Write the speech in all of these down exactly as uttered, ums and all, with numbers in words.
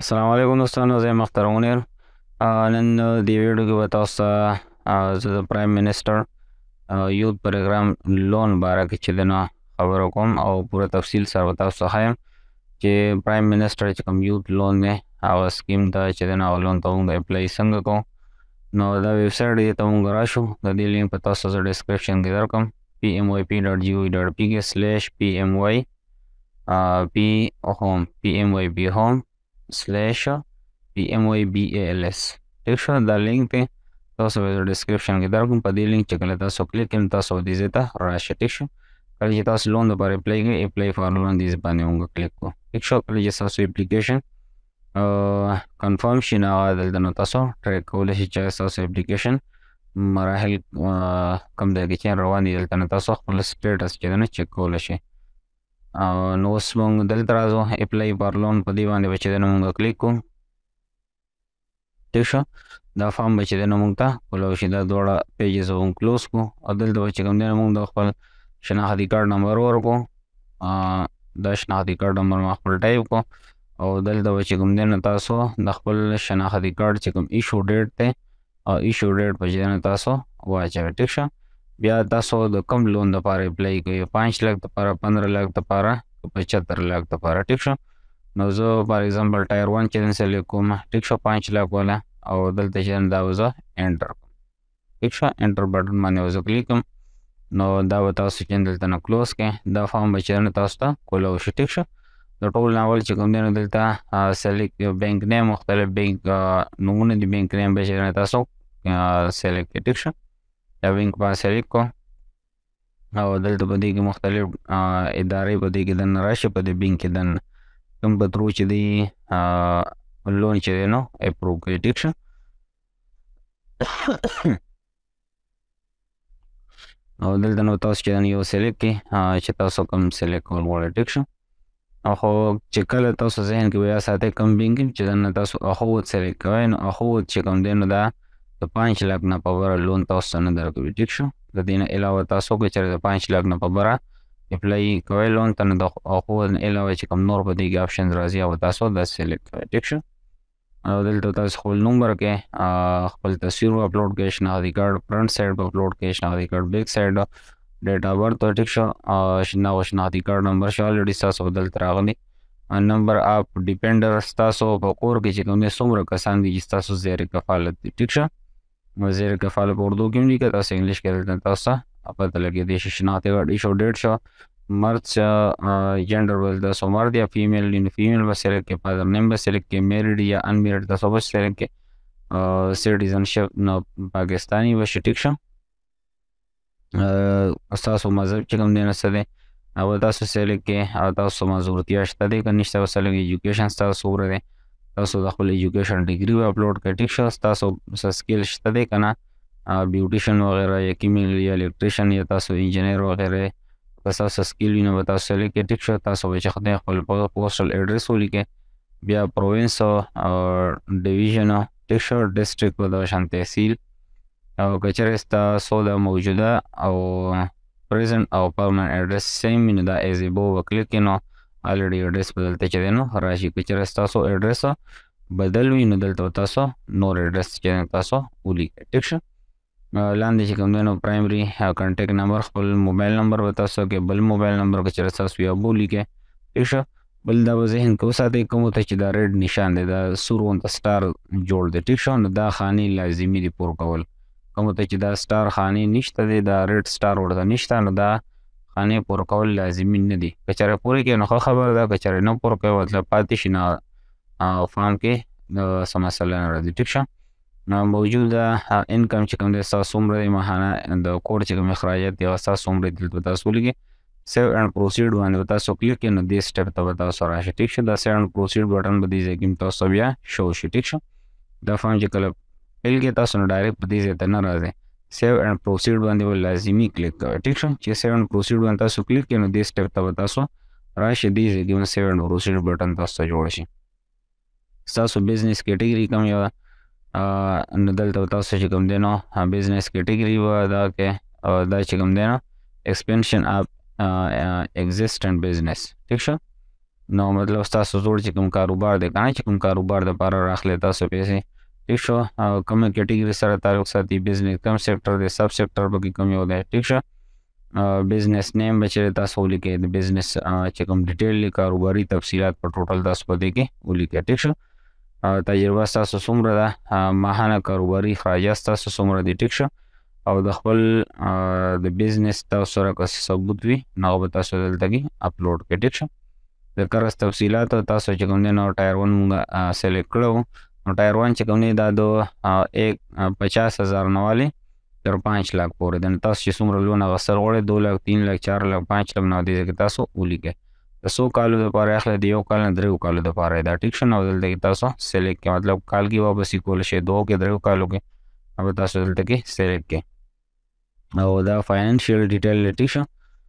السلام علیکم دوستانو، زه محترمون یم. نن د ویډیو کې به تاسو ته زه د پرایم منسټر یوت پروګرام لون باره کې چې دی نو خبره کوم او پوره تفصیل سره به تاسو ته ښیم چې پرایم منسټر چې کوم یوت لون دی هغه سکیم ته چې دی نو هغه لون ته موږ اپلای څنګه کوو. نو دا ویب سایټ دی ته موږ راشو. د دې لینک په تاسو زه ډسکرپشن کې درکړم پی ایم واي پی ډاټ جي او وي ډاټ پي کې سلیش پی ایم واي پی هوم پی ایم واي پی هوم سلیش پی ایم واي بي اي ال اس. ٹھیک شو. دا لینک دی تاسو به ډسکرپشن کې درکړم. په دې لینک چې کله تاسو کلیک کړئ تاسو دې ځای ته راشئ. ټیک شو. کله چې تاسو لون لپاره اپلای کوئ اپلای فار لون دې باندې موږ کلیک کوو. ټیک شو. کله چې تاسو اپلیکیشن کنفرم شي نو هغه دلته نو تاسو ټریک کولی شئ چې تاسو اپلیکیشن مراحل کوم ځای کې چې روان دي دلته نو تاسو خپل سټیټس چې دی نو چک کولی شئ. نو اوس موږ دلته راځو اپلای فار لون په دې باندې به چې دی نو موږ کلیک کوو. ٹھیک شو. دا فارم به چې دی نو موږ ته کولی شي. دا دواړه پیجز به موږ کلوز کړو او دلته به چې کوم دی نو موږ د خپل شناختی کارت نمبر ورکړو. دا شناختی کارت نمبر ما خپل ټایپ کړو او دلته به چې کوم دی نو تاسو د خپل شناختی کارت چې کوم ایشو ډیټ دی او ایشو ډیټ به چې دی نو تاسو واچوئ. ټیک شو. بیا تاسو د کوم لون دپاره اپلای کوئ، پانچ لک دپاره، پندره لک دپاره، پچهتر لک دپاره. ټیک شو. نو زه فار ایگزامپل ټایر ون چې دی سلیکټ کوم. ټیک شو. پانچ لک والا او دلته چې دا به زه انټر کوم. ټیک شو. انټر بټن باندې به زه کلیک کوم. نو دا به تاسو چې دلته نه کلوز کړئ. دا فارم به چې دی تاسو ته کولی شي. ټیک شو. د ټول ناول چې کوم دی نو دلته سلیکټ بینک نیم، مختلف بینک نومونه دي، بینک نیم به چې تاسو سلیکټ کړئ. ټیک شو. دا بینک به سلیکټ کړو او دلته په دې کې مختلف ادارې په دې کې دننه راشي. په دې بینک کې دننه کوم په ترو چې دی لون چې دی نو اپروو کړي. ټیک شو. او دلته نو تاسو چې یو سلیکټ کړئ چې تاسو کوم سلیکټ کول غواړئ. ټیک شو. خو چې کله تاسو ذهن کې بیا ساتئ کوم بینک چې دننه تاسو اخوت سلیکټ کوئ نو اخوت چې کوم دی نو دا د پانچ لک نه په بره لون تاسو ته نه درکوي. ټیک شو. د دې نه علاوه تاسو که چېرې د پانچ لک نه په بره اپلای کوئ لون ته نو د اخوت نه علاوه چې کوم نور په دې کې آپشنز راځي هغه تاسو دا سلیکټ کوئ. ټیک شو. او دلته تاسو خپل نوم ورکړئ، خپل تصویر اپلوډ کړئ، شناختی کارت فرنٹ سایډ په اپلوډ کړئ، شناختی کارت بیک سایډ، ډیټ آف برت. ټیک شو. نو شناختی کارت نمبر شو الریډي ستاسو دلته راغلی. نمبر اف ډیپینډر ستاسو په کور کې چې کوم دی څومره کسان دي چې ستاسو زیر کفالت دي. ټیک شو. زیر کفالت په اردو کې هم لیکه، تاسو انګلیش کې دلته تاسو ته پته لګېدی شي. شناختی کارت ایشو ډیټ شو، مرد جنډر به تاسو مرد یا فیمیل دي نو فیمیل به سلیکټ کړئ، فادر نیم به سلیکټ کړئ، میریډ یا ان میریډ تاسو به سلیکټ کړئ، سټیزنشپ نو پاکستاني به شي. ټیک شو. ستاسو مذهب چې کوم دی نو څه دی هغه تاسو سلیکټ کړئ او تاسو مزورتیا شته دی که نشته به سلیکټ. ایجوکیشن ستاسو څومره دی تاسو د خپل ایجوکیشن ډیګري به اپلوډ کړئ. ټیک شو. ستاسو څه سکیل شته دی که نه، بیوټیشن وغیره یا کیمیکل یا الکټریشن یا تاسو انجینیر وغیره که ستاسو سکیل وي نو به تاسو سلیکټ کړئ. ټیک شو. تاسو به چې خدای خپل پوسټل ایډرس ولیکئ، بیا پروینس او ډیویژن. ټیک شو. ډسټرکټ به د شان تحصیل او که چېرې ستاسو د موجوده او پریزنټ او پرمننټ ایډرس سیم وي نو دا ایز ابو به کلیک کړئ نو الریډي ایډرس به دلته چې دی نو راشي. که چېرې ستاسو ایډرس بدل وي نو دلته تاسو نور ایډرس چې تاسو ولیکئ. ټیک شو. لاندې چې کوم دی نو پرایمري کنټیکټ نمبر خپل موبایل نمبر به تاسو کې، بل موبایل نمبر که چېرې ستاسو یا به ولیکئ. ټیک شو. بل دا به ذهن کې وساتئ کومو ته چې دا ریډ نشان دی، دا سور غونته سټار جوړ دی. ټیک شو. نو دا خانې لازمي دي پور کول. کومو ته چې دا سټار خانې نشته دی، دا ریډ سټار ورته نشته، نو دا خانې پور کول لازمي نه دي. که چېرې پورې کړئ نو ښه خبره ده، که چېرې نه پور کوئ مطلب پاتې شي نو فارم کې څه مسله نه راځي. ټیک شو. موجوده انکم چې کوم دی ستاسو څومره دی، ماهانه د کور چې کوم اخراجات دي هغه ستاسو څومره دي دلته تاسو ولیکئ. سیو اینډ پروسیډ باندې به تاسو کلیک کړئ نو دې سټپ ته به تاسو راشئ. ټیک شو. دا سیو اینډ پروسیډ بټن به دې ځای کې تاسو بیا شو شي. ټیک شو. دا فارم چې کله فیل کړئ تاسو نو ډایرکټ په دې ځای ته نه راځئ، سیو اینډ پروسیډ باندې به لازمي کلیک کوئ. ټیک شو. چې سیو اینډ پروسیډ باندې تاسو کلیک کړئ نو دې سټپ ته به تاسو راشئ. دې ځای کې سیو اینډ پروسیډ بټن تاسو ته جوړ شي. ستاسو بزنس کیټګري کوم یوه نو دلته تاسو چې کوم دی نو بزنس کیټګري به دا کې دا چې کوم دی نو ایکسپینشن اف ایگزسټنټ بزنس. ټیک شو. نو مطلب تاسو زوړ چې کوم کاروبار دی کنه چې کوم کاروبار د پاره راخلی تاسو پیسې ٹھیک شو کومه کیټګوري سره تعلق ساتي بزنس کم سیکټر دی سب سیکټر به کوم یو دی ٹھیک شو بزنس نیم بچره تاسو ولیکئ د بزنس چې کوم ډیټیل کاروباري تفصيلات په ټوټل تاسو په دې کې ولیکئ ٹھیک شو تجربه تاسو څومره ده ماهانه کاروباري اخراجات تاسو څومره دي ټیک شو او د خپل د بزنس تاسو سره کوم ثبوت وي نو به تاسو دلته کې اپلوډ کړئ ټیک شو د قرض تفصيلات تاسو چې کوم نه ټایر ون موږ سلیکټ کړو نو ټایر ون چې کوم نه دا د پچاس هزار نواله تر پانچ लाख پورې د تاسو چې څومره لون غسر غوړي دو लाख तीन लाख चार लाख पाँच लाख نو دي کې تاسو ولیکئ د سو کالو د پاره اخله دی یو کال نه درو کالو د پاره دا ټیک شنو دلته کې تاسو سلیکټ کې مطلب کال کې واپس کول شي دوه کې درو کالو کې अब تاسو دلته کې سلیکټ کې او دا فاینانشل ډیټیل ټیک شو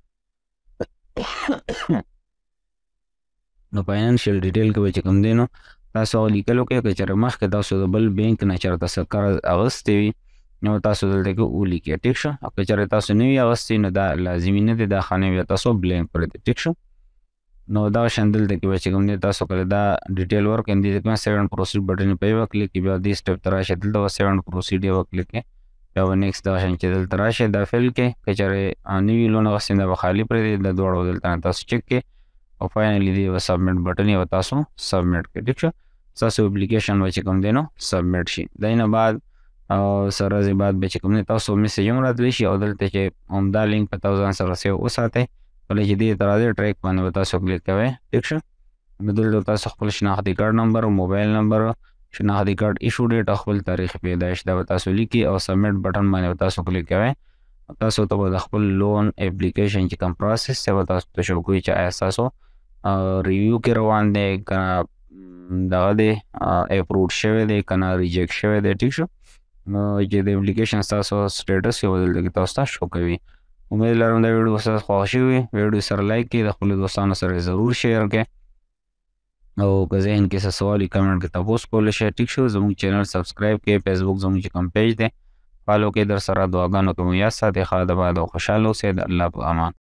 نو فاینانشل ډیټیل کې چې کوم دی نو تاسو لیکلو کې چې مخکې تاسو د بل بانک نه چرته سکر اغستې وي نو تاسو دلته کې ولیکئ ټیک شو او چې تاسو نه وي اغستې نو دا لازمي نه دی دا خانه وي تاسو بلینک کړئ ټیک شو نو دا شندل د کې چې کوم نه تاسو کله دا ډیټیل ورک اندې د سیون پروسیډ بٹن په یو کلیک کې بیا دې سټپ تر راشه دلته سیون پروسیډ یو کلیک کې بیا نیکسټ دا شان چې دلته راشه دا فیل کې کچره نیوی لون غسین دا خالی پر دې د دوړو دلته تاسو چک کې او فائنلی دی سبمټ بٹن یو تاسو سبمټ کې ټیک شو تاسو اپلیکیشن و چې کوم دی نو سبمټ شي دینه بعد او سره زی بعد به چې کوم نه تاسو میسج هم راتلی شي او دلته چې هم دا لینک په تاسو ځان سره سیو وساتئ کله چې دې ترازه ټریک باندې تاسو کلیک کوئ ټیک شو بدل تاسو خپل شناختی کارت نمبر او موبایل نمبر شناختی کارت ایشو ډیټ خپل تاریخ پیدایش دا تاسو لیکي او سبمټ بٹن باندې تاسو کلیک کوئ تاسو ته د خپل لون اپلیکیشن چې کوم پروسس څه تاسو ته شو کوی چې تاسو ریویو کې روان دی کنه دا دی اپروډ شوی دی کنه ریجیکټ شوی دی ټیک شو نو چې د اپلیکیشن تاسو سټیټس یو بدل کې تاسو ته شو کوي امید لرم دا ویډیو تاسو خوښ شوی ویډیو سره لایک کړئ د خپل دوستانو سره ضرور شیر کړئ او که ذهن کې څه سوال کمنټ کې تاسو کولای شئ ټیک شو زموږ چینل سبسکرایب کړئ فیسبوک زموږ کوم پیج دی فالو کړئ در سره دعاګانو کوم یا ساته خاله بعد او خوشاله اوسئ د الله په امان